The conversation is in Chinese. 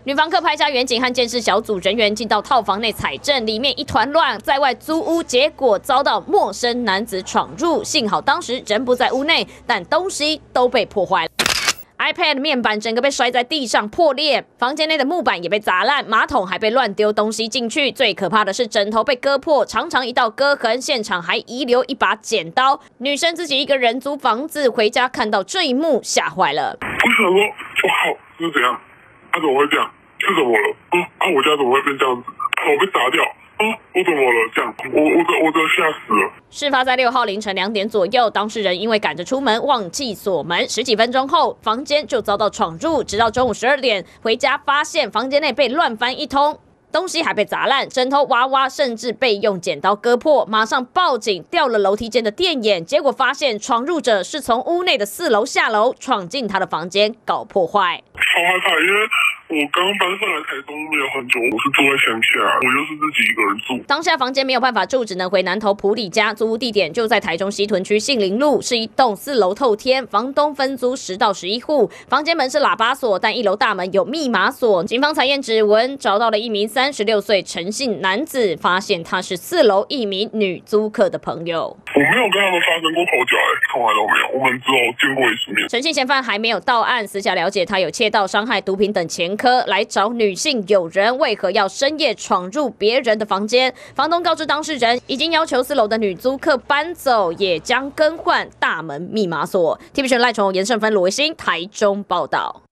女房客拍下远景和监视小组人员进到套房内采证，里面一团乱，在外租屋，结果遭到陌生男子闯入，幸好当时人不在屋内，但东西都被破坏了。 iPad 面板整个被摔在地上破裂，房间内的木板也被砸烂，马桶还被乱丢东西进去。最可怕的是枕头被割破，长长一道割痕，现场还遗留一把剪刀。女生自己一个人租房子，回家看到这一幕，吓坏了。 我想说，我靠，这是怎样？他怎么会这样？是怎么了？我家怎么会变这样子？我被砸掉。 我怎么了？这样，我真的吓死了。 事发在6号凌晨2点左右，当事人因为赶着出门忘记锁门，10几分钟后，房间就遭到闯入，直到中午12点回家，发现房间内被乱翻一通。 东西还被砸烂，枕头、娃娃甚至被用剪刀割破，马上报警，调了楼梯间的电眼，结果发现闯入者是从屋内的4楼下楼，闯进他的房间搞破坏。 好害怕，因为我刚搬上来台东没有很久，我是住在乡下，我又是自己一个人住。 当下房间没有办法住，只能回南投埔里家，租屋地点就在台中西屯区杏林路，是一栋4楼透天，房东分租10到11户，房间门是喇叭锁，但1楼大门有密码锁。警方采验指纹，找到了一名36岁陈姓男子，发现他是4楼一名女租客的朋友。 我没有跟他们发生过口角，从来都没有，我们只有见过一次面。 陈姓嫌犯还没有到案，私下了解他有窃盗、伤害、毒品等前科，来找女性友人，为何要深夜闯入别人的房间？房东告知当事人，已经要求4楼的女租客搬走，也将更换大门密码锁。TVB 赖崇、严胜芬、罗维新台中报道。